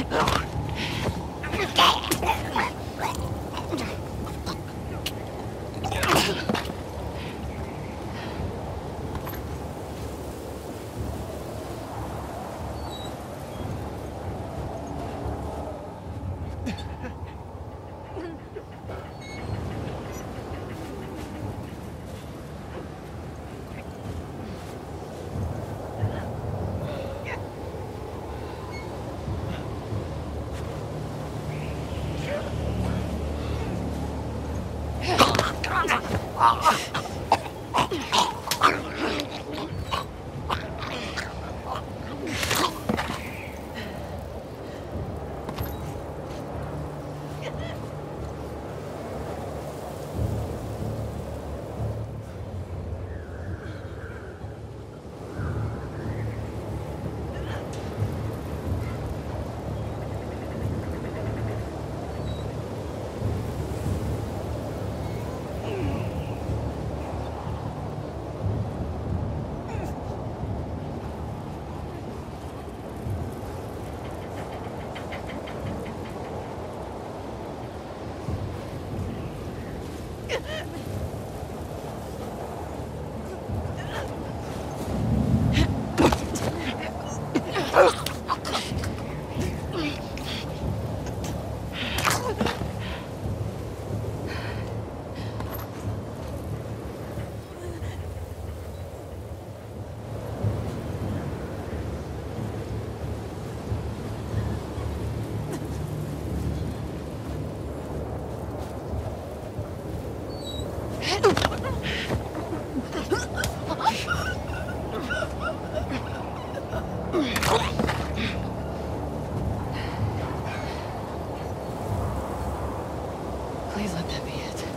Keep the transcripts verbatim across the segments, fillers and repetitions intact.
Please let that be it.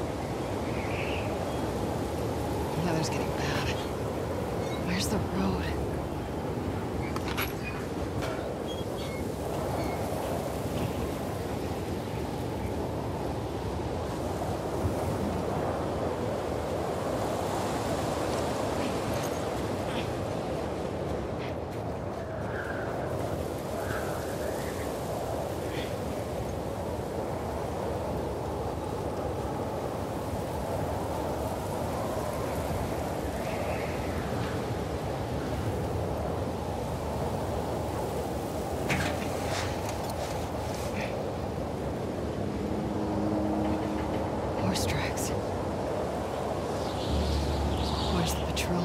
The weather's getting bad. Where's the road? Horse tracks. Where's the patrol?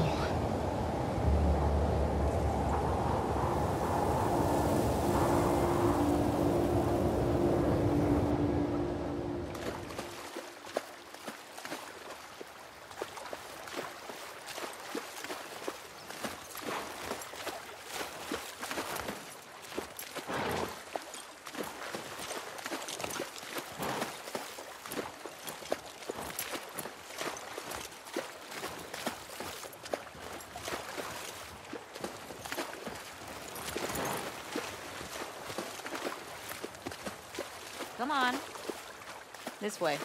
Come on. This way.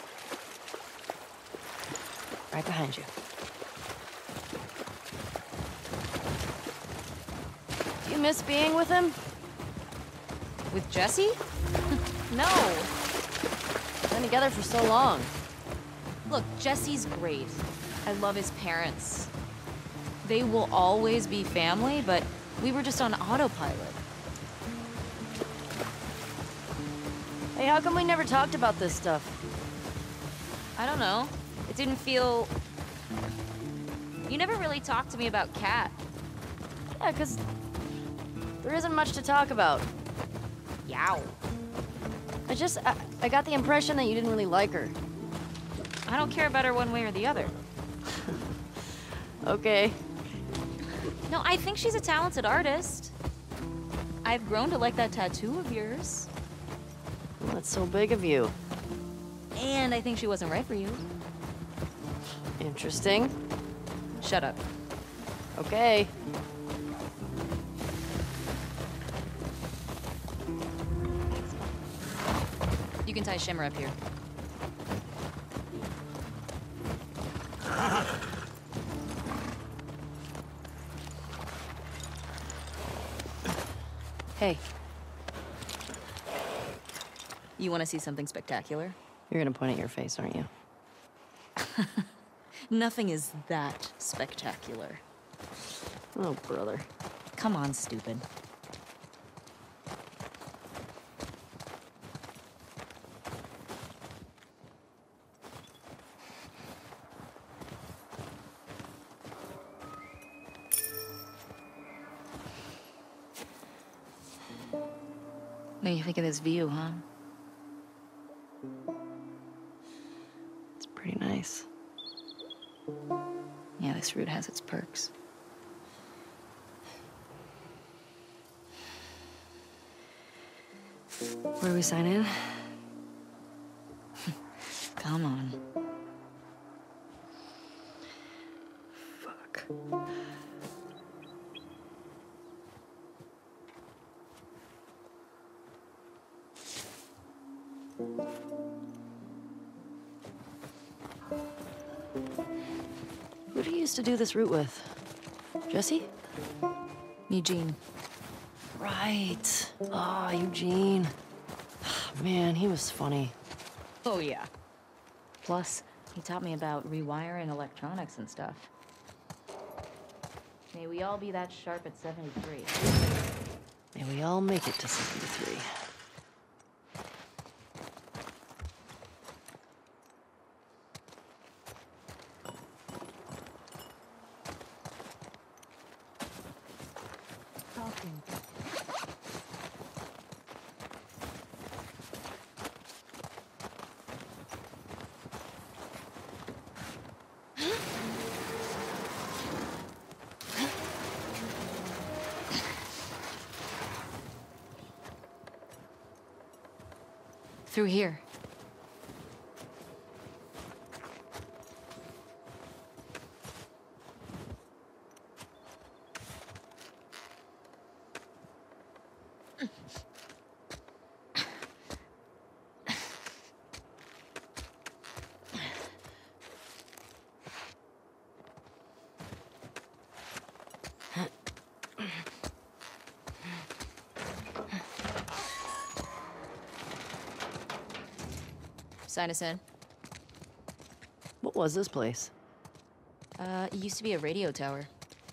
Right behind you. Do you miss being with him? With Jesse? No. We've been together for so long. Look, Jesse's great. I love his parents. They will always be family, but we were just on autopilot. Hey, how come we never talked about this stuff? I don't know. It didn't feel... You never really talked to me about Kat. Yeah, because there isn't much to talk about. Yow. I just, I, I got the impression that you didn't really like her. I don't care about her one way or the other. Okay. No, I think she's a talented artist. I've grown to like that tattoo of yours. Well, that's so big of you. And I think she wasn't right for you. Interesting. Shut up. Okay. You can tie Shimmer up here. Hey. You want to see something spectacular? You're gonna point at your face, aren't you? Nothing is that spectacular. Oh, brother. Come on, stupid. What do you think of this view, huh? It's pretty nice. Yeah, this route has its perks. Where do we sign in? Come on. Fuck. Who do you used to do this route with? Jesse? Eugene. Right. Ah, Eugene. Man, he was funny. Oh, yeah. Plus, he taught me about rewiring electronics and stuff. May we all be that sharp at seventy-three. May we all make it to seventy-three. Through here. Sign us in. What was this place? Uh, it used to be a radio tower.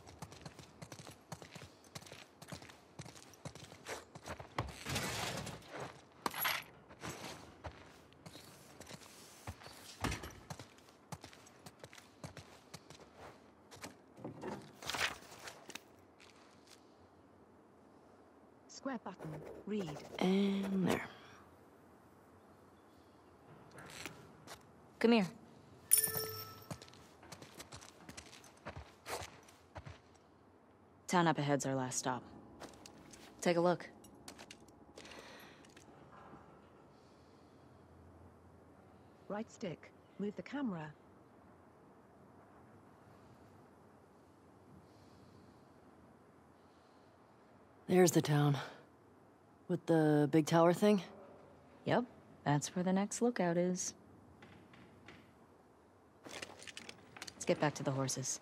Square button. Read. And there. Come here. Town up ahead's our last stop. Take a look. Right stick. Move the camera. There's the town. With the big tower thing? Yep, that's where the next lookout is. Let's get back to the horses.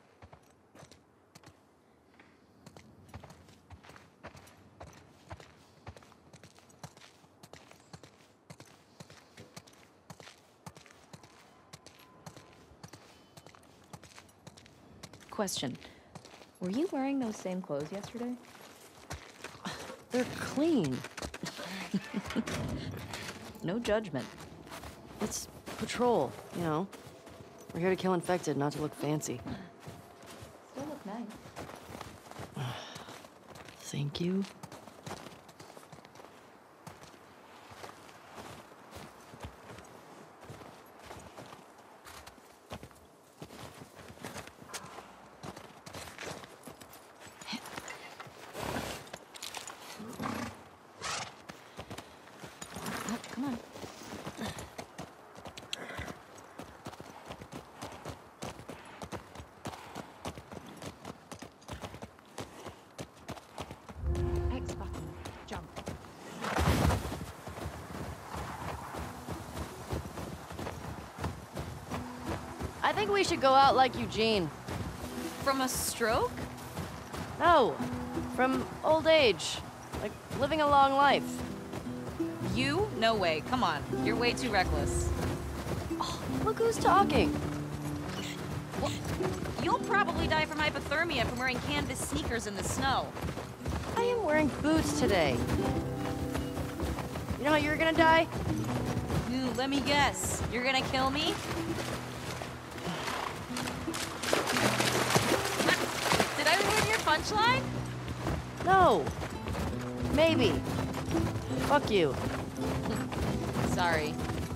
Question. Were you wearing those same clothes yesterday? They're clean. No judgment. It's patrol, you know? We're here to kill infected, not to look fancy. Still look nice. Thank you. Oh, come on. X button. Jump. I think we should go out like Eugene. From a stroke? No, from old age. Like living a long life. You? No way. Come on. You're way too reckless. Look who's talking. Well, you'll probably die from hypothermia from wearing canvas sneakers in the snow. I am wearing boots today. You know how you're gonna die? Ooh, let me guess. You're gonna kill me? Did I ruin your punchline? No. Maybe. Fuck you. Sorry.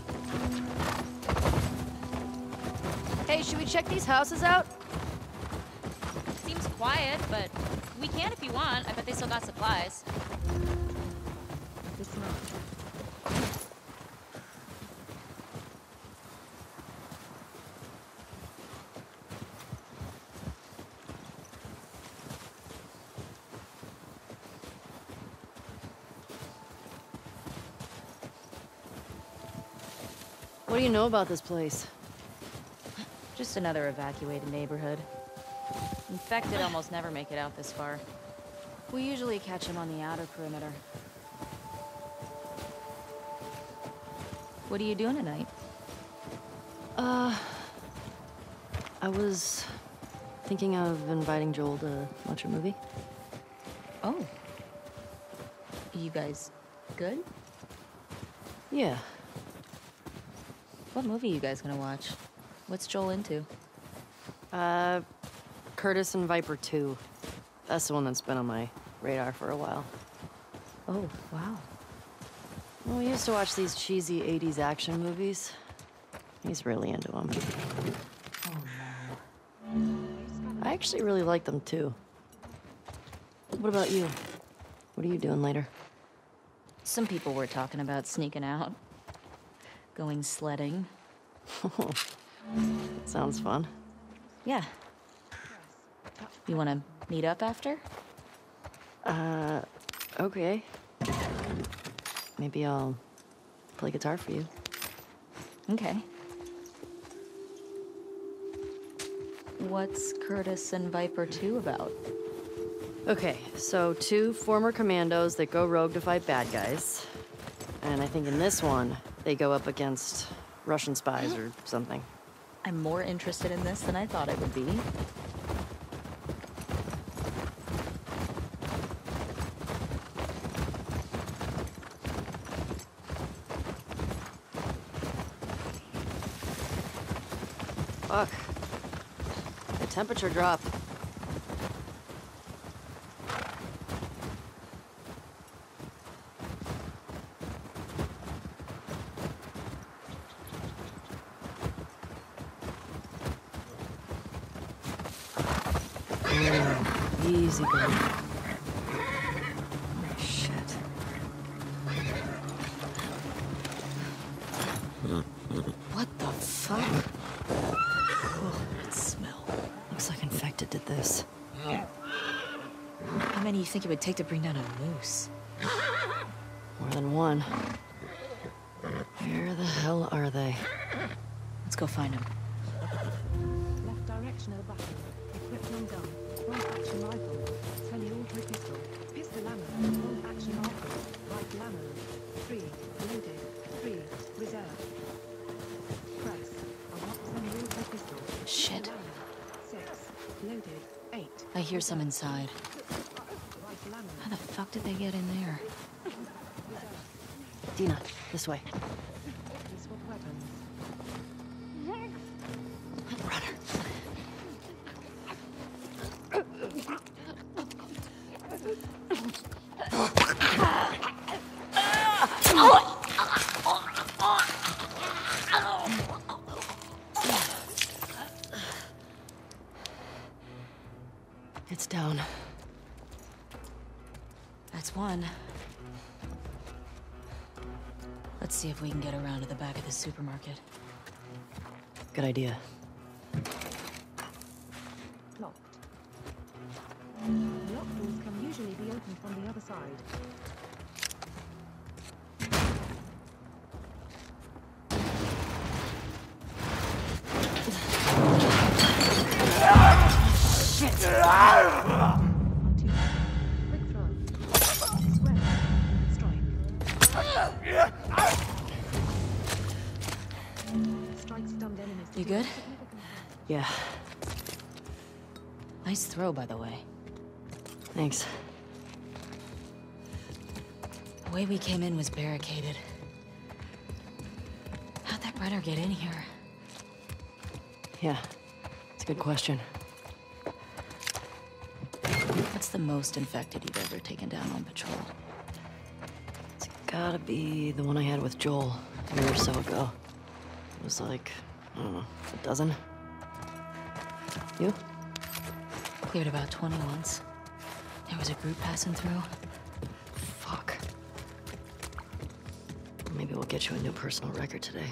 Hey, should we check these houses out? Seems quiet, but we can if you want. I bet they still got supplies. It's not. What do you know about this place? Just another evacuated neighborhood. Infected almost never make it out this far. We usually catch them on the outer perimeter. What are you doing tonight? Uh... I was thinking of inviting Joel to watch a movie. Oh. You guys good? Yeah. What movie are you guys gonna watch? What's Joel into? Uh... Curtis and Viper two. That's the one that's been on my radar for a while. Oh, wow. Well, we used to watch these cheesy eighties action movies. He's really into them. Oh, no. I actually really like them, too. What about you? What are you doing later? Some people were talking about sneaking out. Going sledding. Sounds fun. Yeah. You wanna meet up after? Uh, okay. Maybe I'll play guitar for you. Okay. What's Curtis and Viper two about? Okay, so two former commandos that go rogue to fight bad guys. And I think in this one, they go up against Russian spies or something. I'm more interested in this than I thought it would be. Fuck. The temperature dropped. Ooh, easy going. Oh, shit. What the fuck? Oh, that smell. Looks like infected did this. How many do you think it would take to bring down a moose? More than one. Where the hell are they? Let's go find them. Left directional button. Equipment gun. Front action rifle. Semi-auto pistol. Pistol ammo. Front action rifle. Rifle ammo. Three. Loaded. Three. Reserve. Press. Unlock semi-auto pistol. Shit. Pistol ammo. Six. Loaded. Eight. I hear some inside. Rifle ammo. How the fuck did they get in there? Dina, this way. Swap weapons. Runner. It's down. That's one. Let's see if we can get around to the back of the supermarket. Good idea. Locked. Locked doors can usually be opened from the other side. Two. Quick throw. Square. Strike. You good? Yeah, Nice throw, by the way. thanks. The way we came in was barricaded. How'd that Brenner get in here? Yeah, it's a good question. What's the most infected you've ever taken down on patrol? It's gotta be the one I had with Joel a year or so ago. It was like, I don't know, a dozen? You? Cleared about twenty once. There was a group passing through. Fuck. Maybe we'll get you a new personal record today.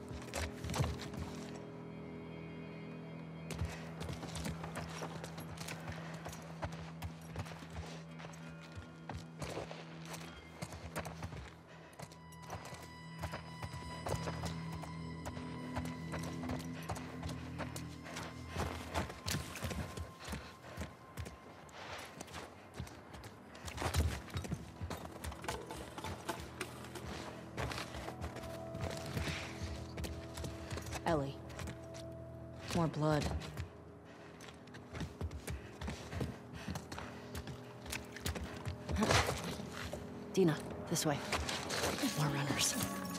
Ellie. More blood. Dina, this way. More runners.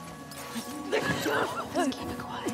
Just keep it quiet.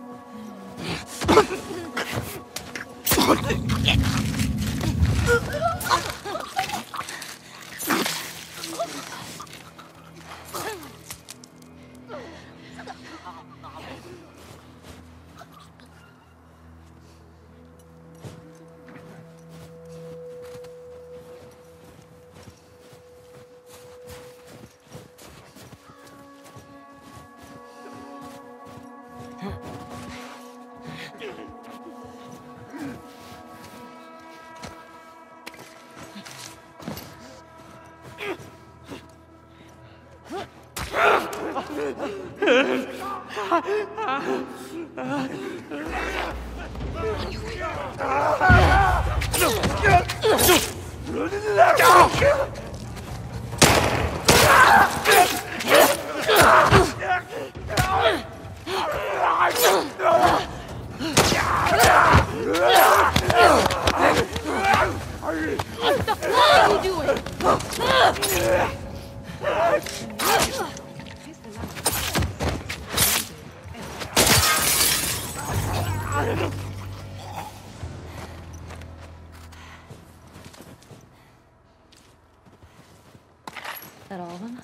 That all of them?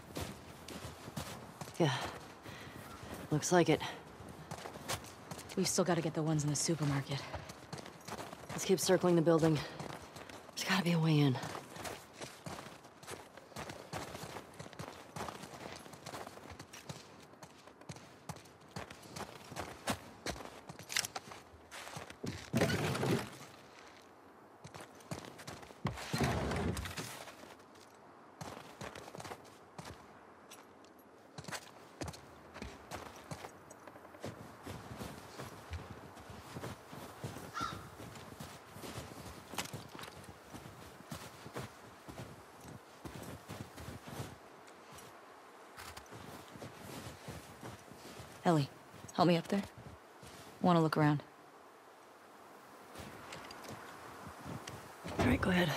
Yeah. Looks like it. We've still got to get the ones in the supermarket. Let's keep circling the building. There's gotta be a way in. Ellie, help me up there. Want to look around. All right, go ahead.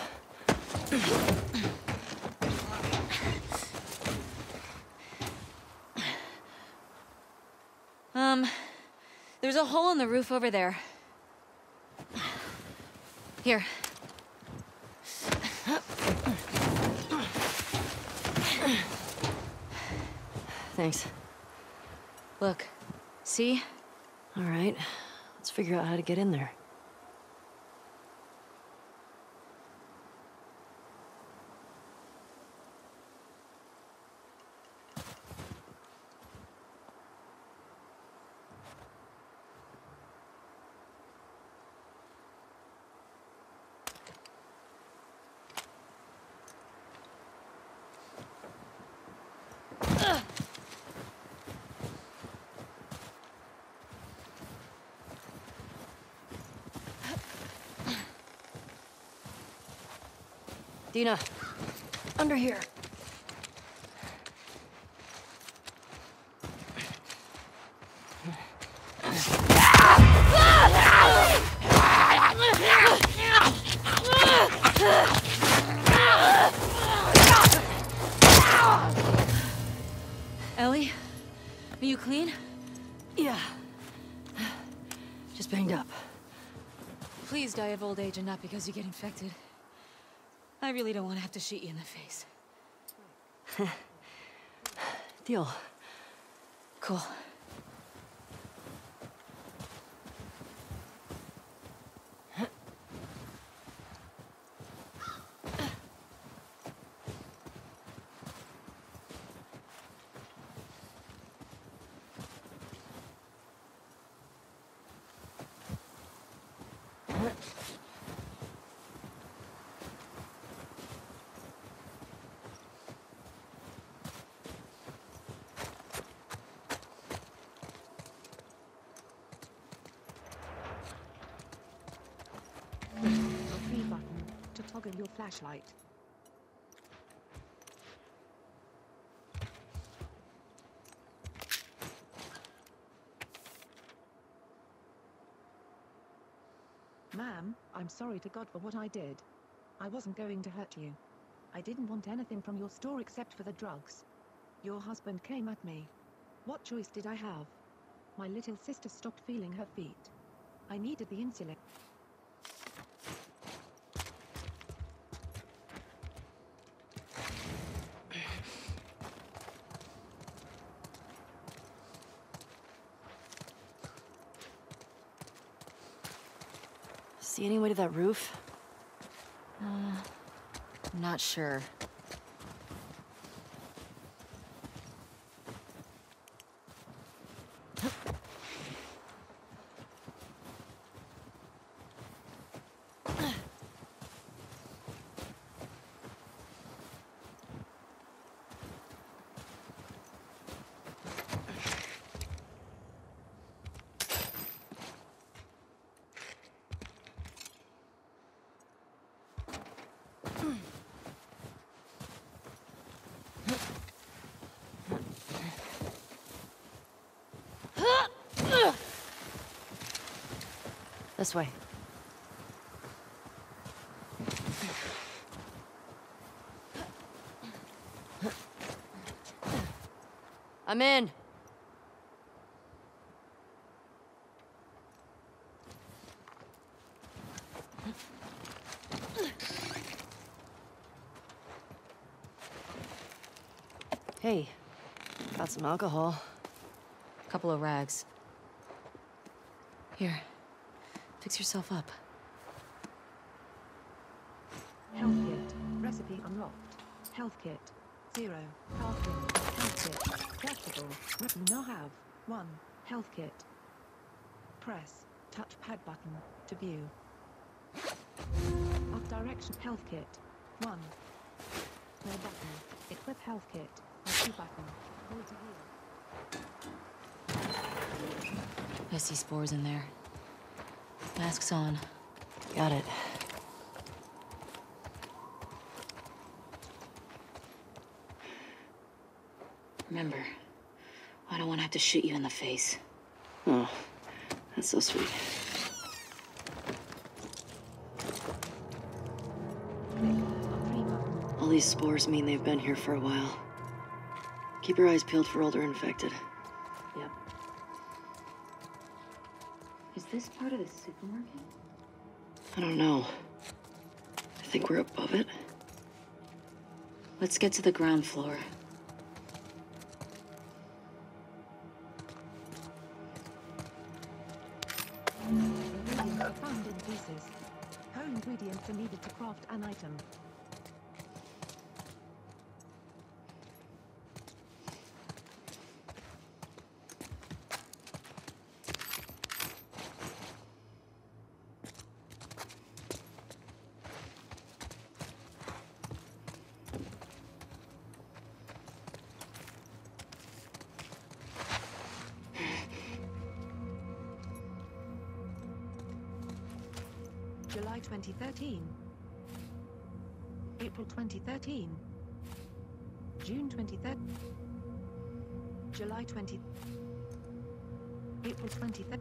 Um, there's a hole in the roof over there. Here. Thanks. Look. See? All right, let's figure out how to get in there. Dina, under here. Ellie, are you clean? Yeah. Just banged up. Please die of old age and not because you get infected. I really don't want to have to shoot you in the face. Deal. Cool. A three button to toggle your flashlight. Ma'am, I'm sorry to God for what I did. I wasn't going to hurt you. I didn't want anything from your store except for the drugs. Your husband came at me. What choice did I have? My little sister stopped feeling her feet. I needed the insulin. See any way to that roof? Uh, I'm not sure. This way. I'm in. Hey, got some alcohol. Couple of rags. Here, fix yourself up. Health kit. Recipe unlocked. Health kit. Zero. Crafting. Health kit. Craftable. Re- You now have one health kit. Press touchpad button to view. Up direction. Health kit. One. Small button. Equip health kit. Two button. Hold to heal. I see spores in there. Mask's on. Got it. Remember, I don't want to have to shoot you in the face. Oh, that's so sweet. All these spores mean they've been here for a while. Keep your eyes peeled for older infected. Yep. Is this part of the supermarket? I don't know. I think we're above it. Let's get to the ground floor. Ingredients are found in pieces. Co-ingredients are needed to craft an item. July twenty thirteen. April twenty thirteen. June twenty-third. July twentieth. April twenty-third.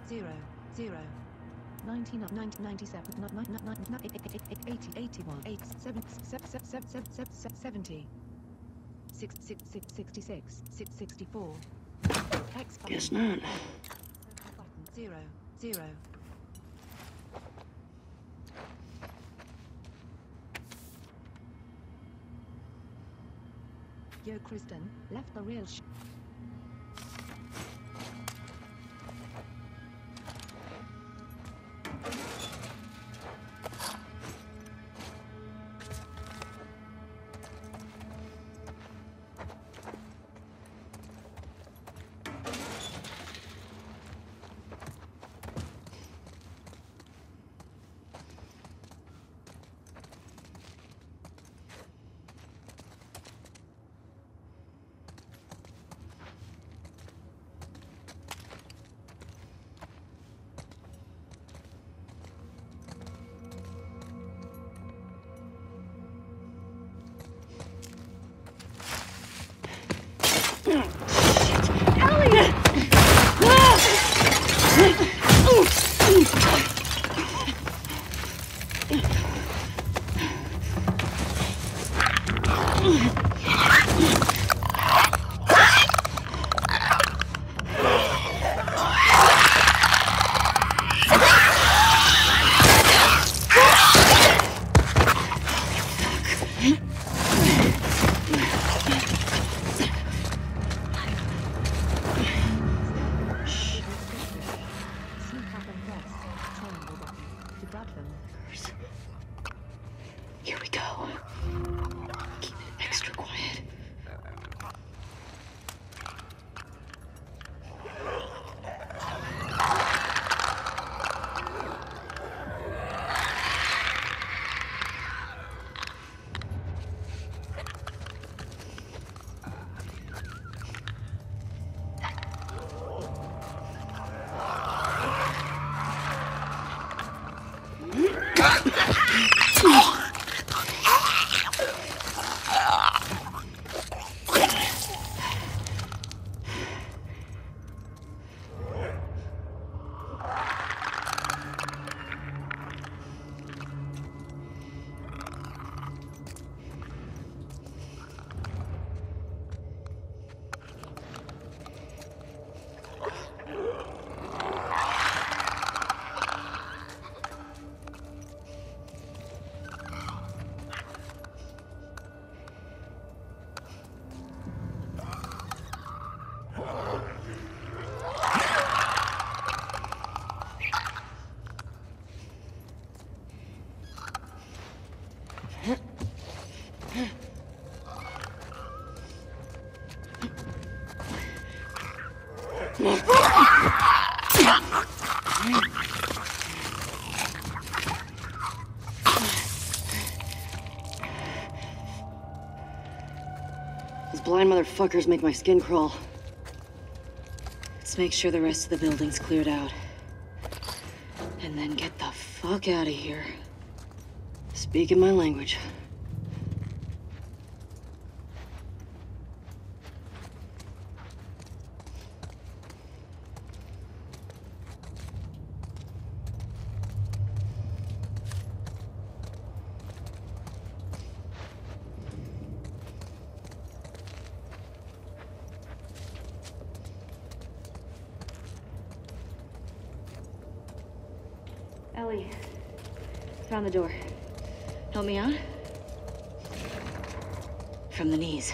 zero, zero. ninety-nine, ninety, ninety-seven, ninety, ninety, eighty, eighty-one, eight, seven, seven, seven, seven, seven, seventy. Six, six, six, sixty-six, six, sixty-four. X button. Guess not. Button. Zero, zero. Yo, Kristen, left the real sh- Here we go. Keep it extra quiet. These blind motherfuckers make my skin crawl. Let's make sure the rest of the building's cleared out. And then get the fuck out of here. Speaking my language. Ellie, found the door. Help me out? From the knees.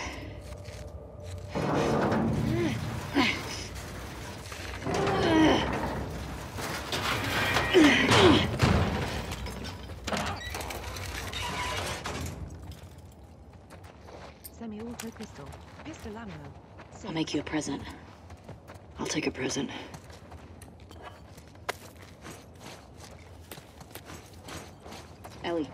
Semi-auto pistol. Pistol ammo. Six. I'll make you a present. I'll take a present. Ellie.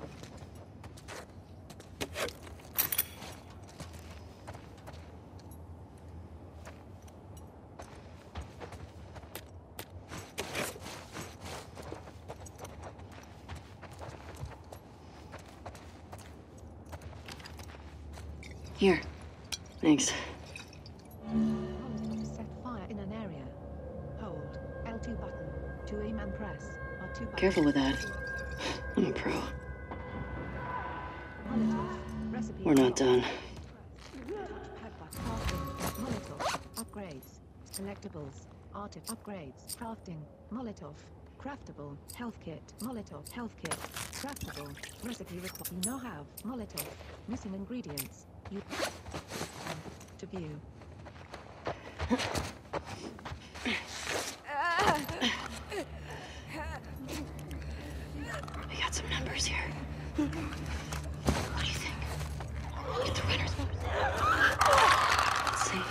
Here. Thanks. Hold to set fire in an area. Hold L two button. Careful with that. I'm a pro. Molotov. Recipe We're not unlocked. done. Padlock. Crafting. Molotov. Upgrades. Collectibles. Art of upgrades. Crafting. Molotov. Craftable. Health kit. Molotov. Health kit. Craftable. Recipe required. You now have Molotov. Missing ingredients. You to view. We got some numbers here. What do you think? Get the runners. Let's see.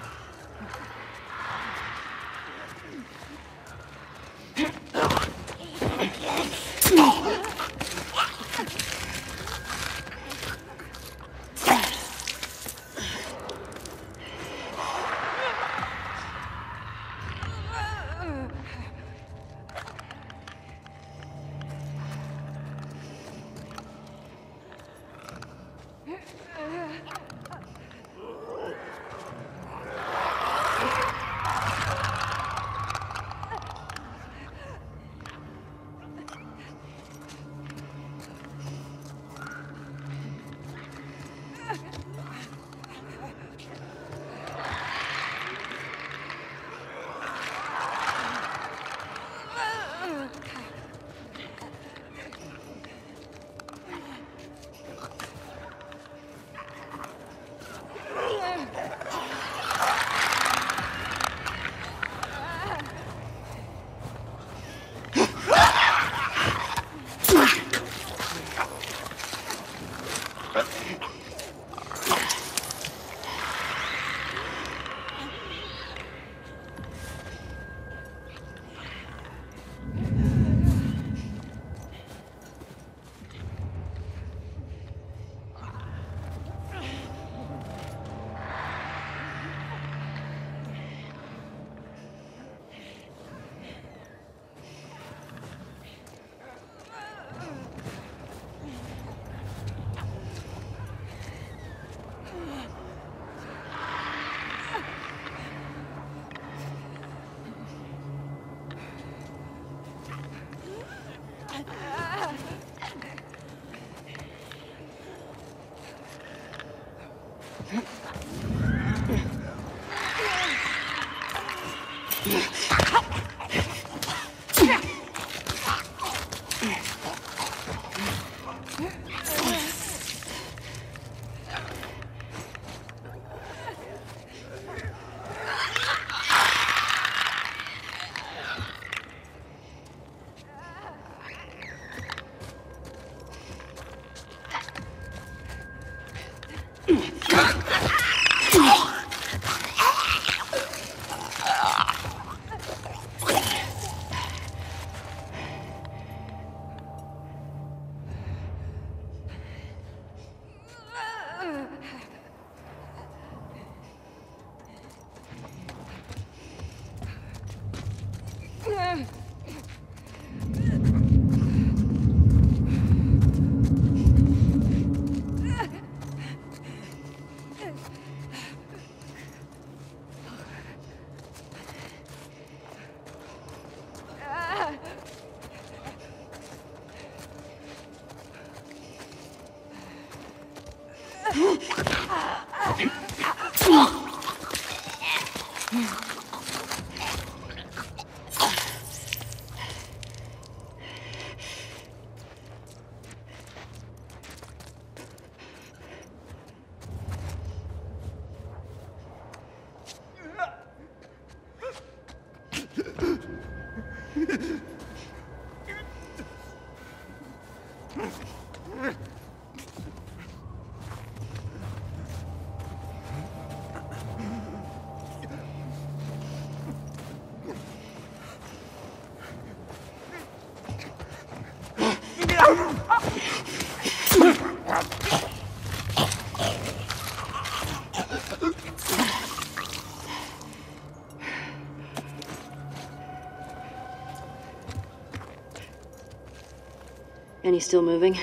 Any still moving?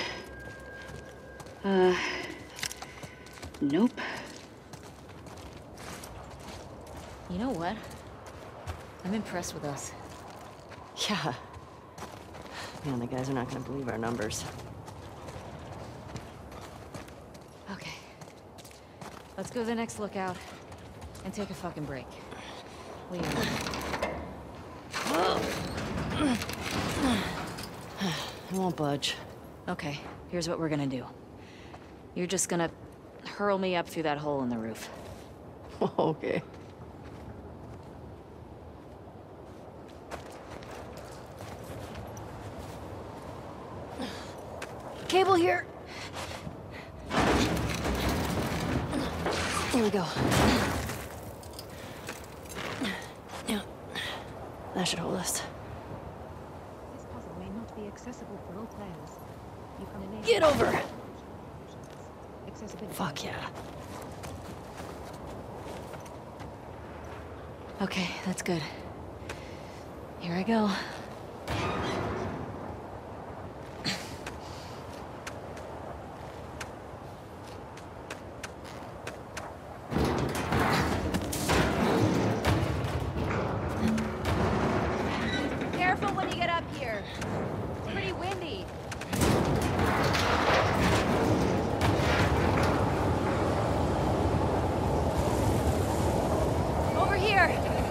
Uh, nope. You know what? I'm impressed with us. Yeah. Man, the guys are not gonna believe our numbers. Okay. Let's go to the next lookout and take a fucking break. Leave. I won't budge. Okay, here's what we're gonna do. You're just gonna hurl me up through that hole in the roof. Okay. Cable here. Here we go. Yeah. That should hold us. This puzzle may not be accessible for all players. You can enable Get over! accessibility. Fuck yeah. Okay, that's good. Here I go. Careful when you get up here. It's pretty windy. Over here.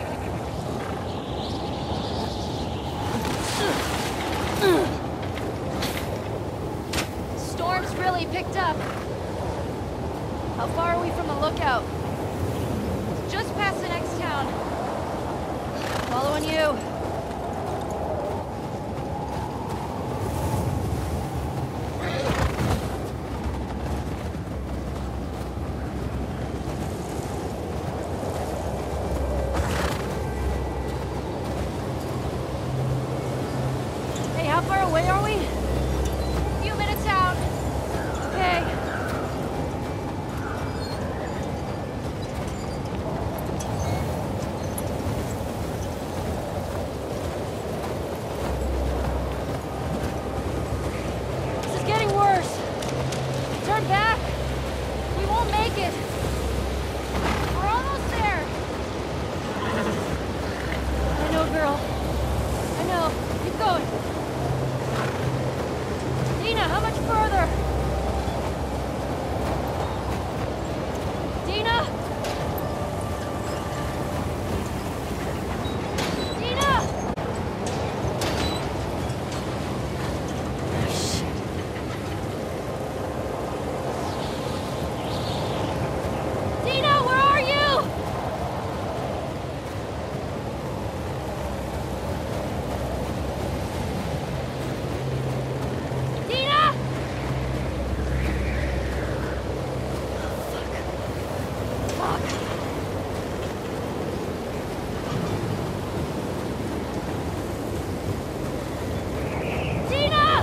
Storm's really picked up. How far are we from the lookout? Just past the next town. Following you. Hey, how far away are we? Few minutes out. Okay. This is getting worse. Turn back. We won't make it. We're almost there. I know, girl. I know. Keep going. Dina, how much further? Dina? Dina! Oh, shit. Dina, where are you? Dina! Fuck. Fuck. Dina!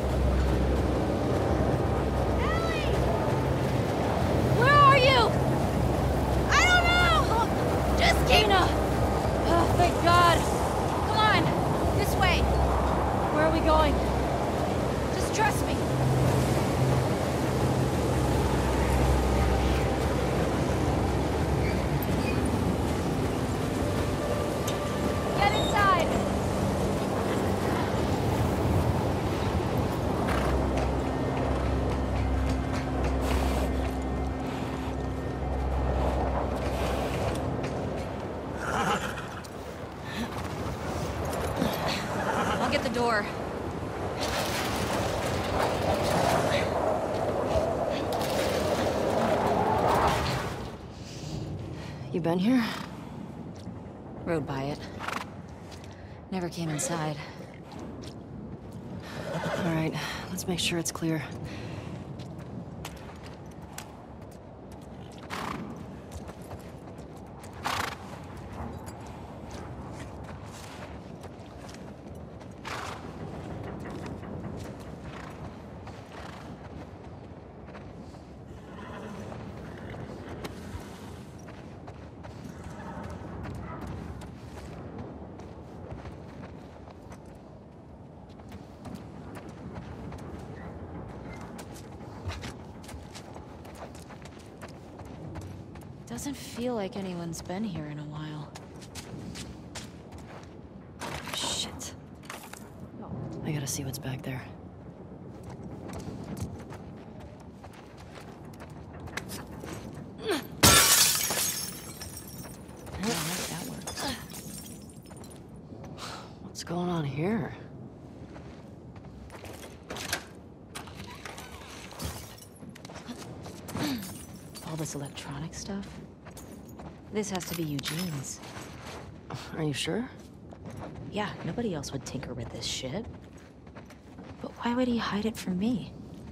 Ellie! Where are you? I don't know! Just keep... Dina! Oh, thank God. Come on. This way. Where are we going? Just trust me. Get inside. I'll get the door. You been here? Rode by it. Never came inside. All right, let's make sure it's clear. Doesn't feel like anyone's been here in a while. Shit. I gotta Gotta see what's back there. That works. What's going on here? All this electronic stuff? This has to be Eugene's. Are you sure? Yeah, nobody else would tinker with this shit. But why would he hide it from me?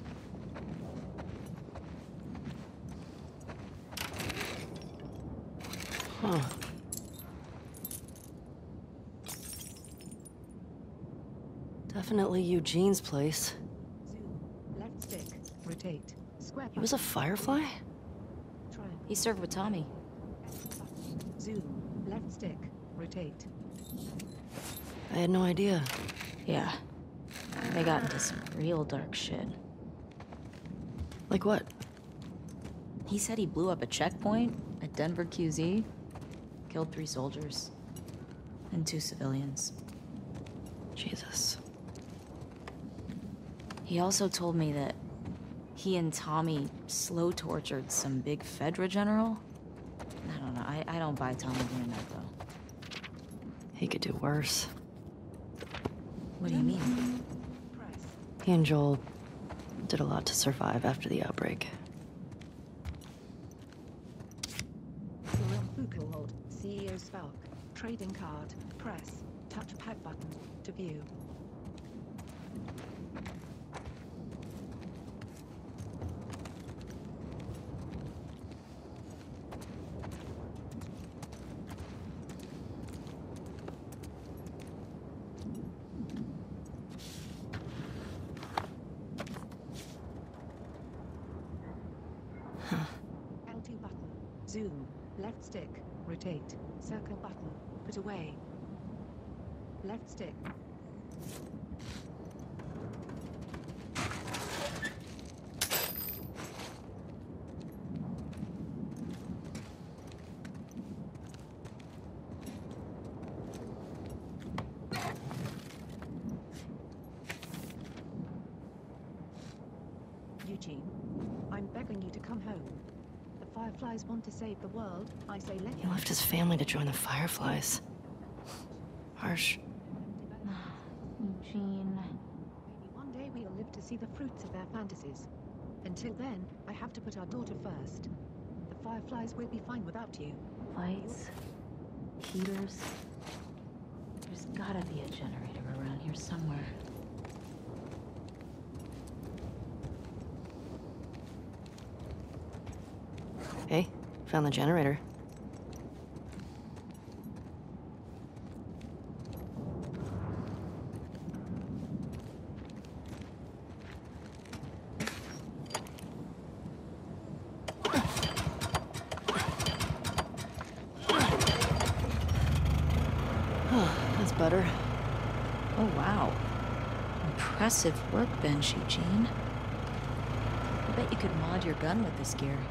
Huh. Definitely Eugene's place. Zoom. Left stick. Rotate. Square He was a firefly? Triangle. He served with Tommy. Zoom. Left stick. Rotate. I had no idea. Yeah. They got into some real dark shit. Like what? He said he blew up a checkpoint at Denver Q Z, killed three soldiers, and two civilians. Jesus. He also told me that he and Tommy slow tortured some big Fedra general. I don't know. I, I don't buy Tommy doing that, though. He could do worse. What do you mean? Press. He and Joel did a lot to survive after the outbreak. Cyril Buchholz, C E O Spark. Trading card. Press. Touchpad button. To view. L two button. Zoom. Left stick. Rotate. Circle button. Put away. Left stick. Eugene, I'm begging you to come home. The Fireflies want to save the world. I say let He left his family to join the Fireflies. Harsh. Eugene. Maybe one day we'll live to see the fruits of their fantasies. Until then, I have to put our daughter first. The Fireflies will be fine without you. Lights. Heaters. There's gotta be a generator around here somewhere. Hey, found the generator. That's better. Oh, wow. Impressive workbench, Eugene. I bet you could mod your gun with this gear.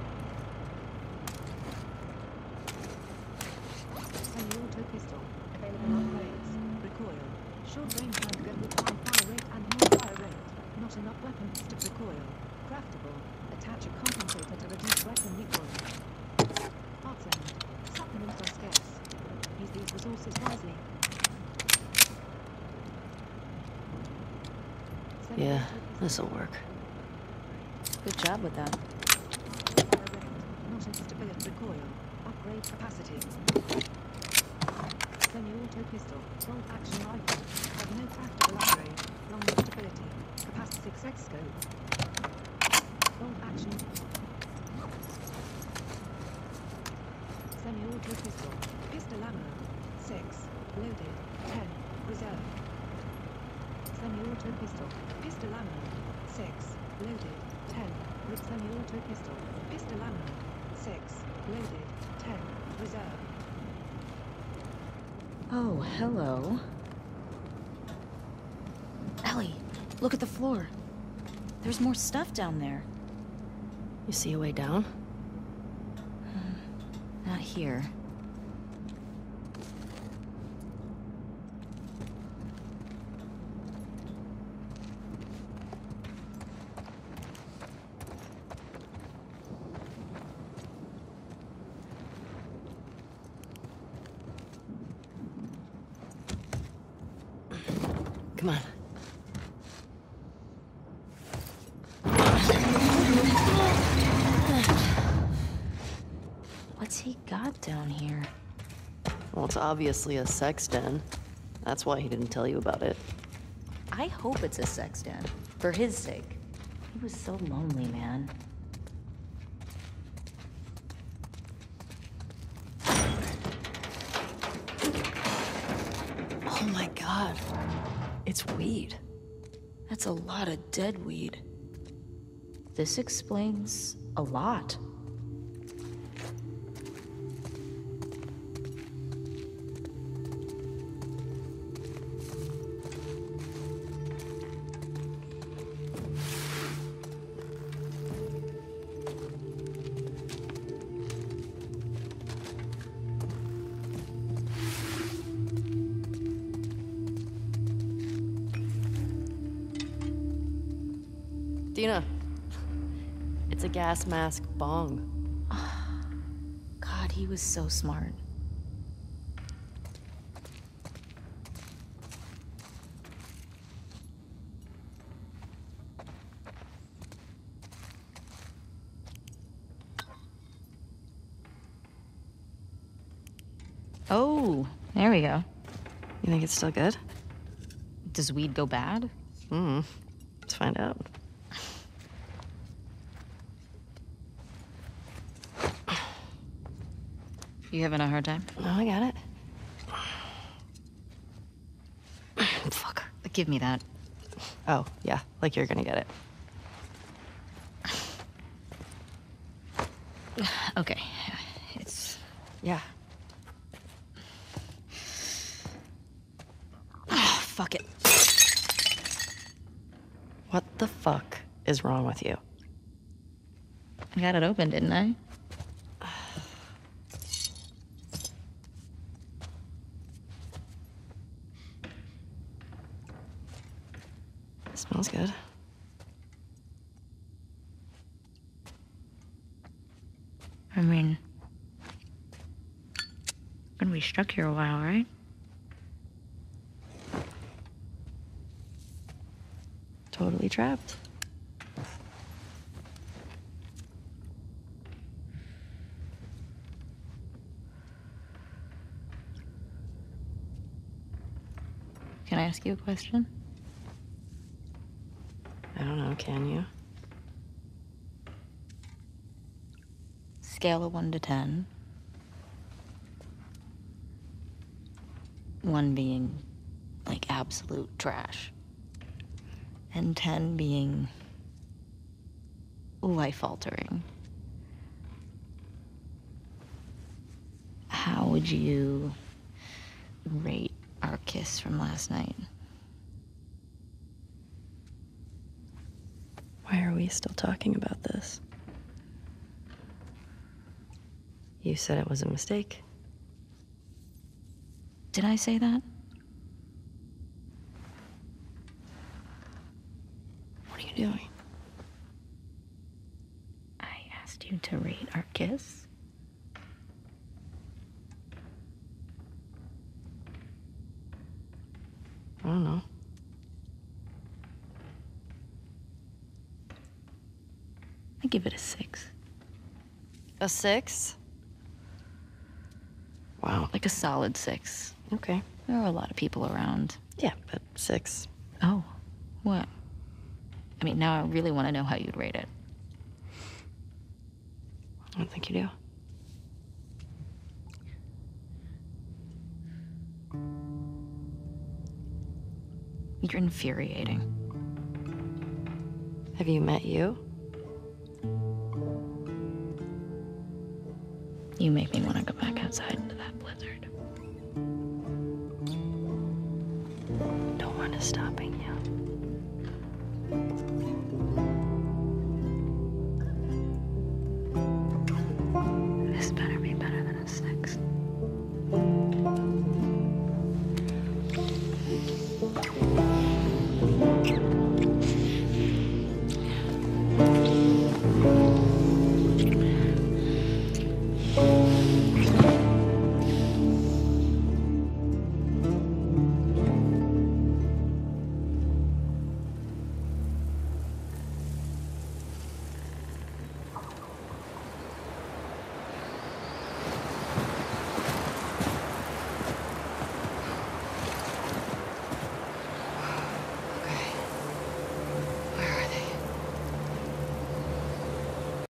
Semi-auto pistol. Available upgrades. Recoil. Short range handgun with high fire rate and more fire rate. Not enough weapons to recoil. Craftable. Attach a compensator to reduce weapon recoil. Arts end. Supplements are scarce. Use these resources wisely. Yeah, this'll work. Good job with that. Fire rate. Not in stability recoil. Upgrade capacity. Semi-auto pistol. Bolt action rifle. Have no practical upgrade. Long stability. Capacity six scope. Bolt action. Semi-auto pistol. Pistol ammo. six. Loaded. ten. Reserve. Semi-auto pistol. Pistol ammo. six. Loaded. ten. With semi-auto pistol. Pistol ammo. six. Loaded. ten. Reserve. Oh, hello. Ellie, look at the floor. There's more stuff down there. You see a way down? Not here. Come on. What's he got down here? Well, it's obviously a sex den. That's why he didn't tell you about it. I hope it's a sex den. For his sake. He was so lonely, man. Oh my god. It's weed. That's a lot of dead weed. This explains a lot. Dina. It's a gas mask bong. God, he was so smart. Oh, there we go. You think it's still good? Does weed go bad? Hmm. Let's find out. You having a hard time? No, I got it. Fuck. Give me that. Oh, yeah. Like you're gonna get it. Okay. It's... Yeah. Oh, fuck it. What the fuck is wrong with you? I got it open, didn't I? It smells good. I mean... gonna be stuck here a while, right? Totally trapped. Can I ask you a question? I don't know, can you? Scale of one to ten. One being, like, absolute trash. And ten being life-altering. How would you rate our kiss from last night? Why are we still talking about this? You said it was a mistake. Did I say that? What are you doing? I asked you to rate our kiss. I don't know. I give it a six. A six? Wow. Like a solid six. Okay. There are a lot of people around. Yeah, but six. Oh, what? I mean, now I really want to know how you'd rate it. I don't think you do. You're infuriating. Have you met you? You make me want to go back outside into that blizzard. No one is stopping you.